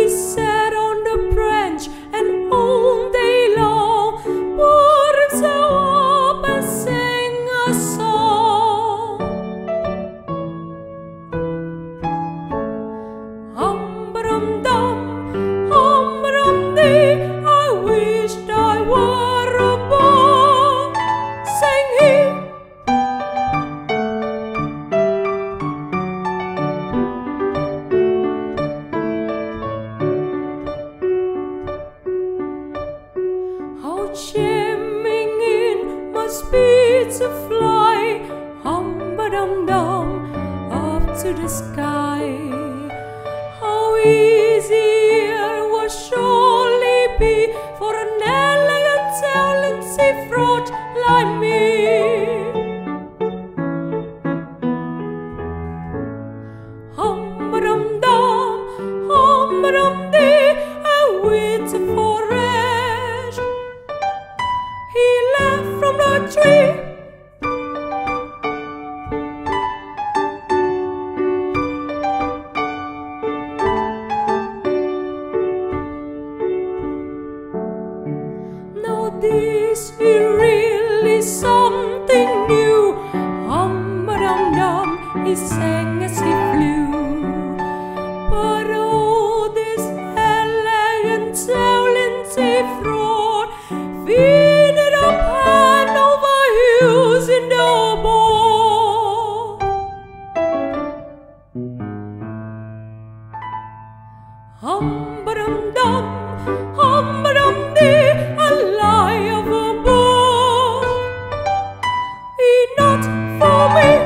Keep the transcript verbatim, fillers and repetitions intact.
he sat on the branch and all day long put himself up and sang a song. Hum-ba-dum-dum, hum-ba-dum-dee, I wished I were a bird, sang he. How charming it must be to fly, hum-ba-dum-dum, up to the sky. How easy it would surely be for an elegant, talented throat like me. Hum-ba-dum-dum, hum-ba-dum-dee, and with the forest he left from the tree. Now this is really something new. Hum-ba-dum-dum, he sang as he flew. But oh, this elegant, talented throat, feeding up hand over heels in the ball. Hum-ba-dum-dum, hum-ba-dum-dee, a lie of a bird, he not for me.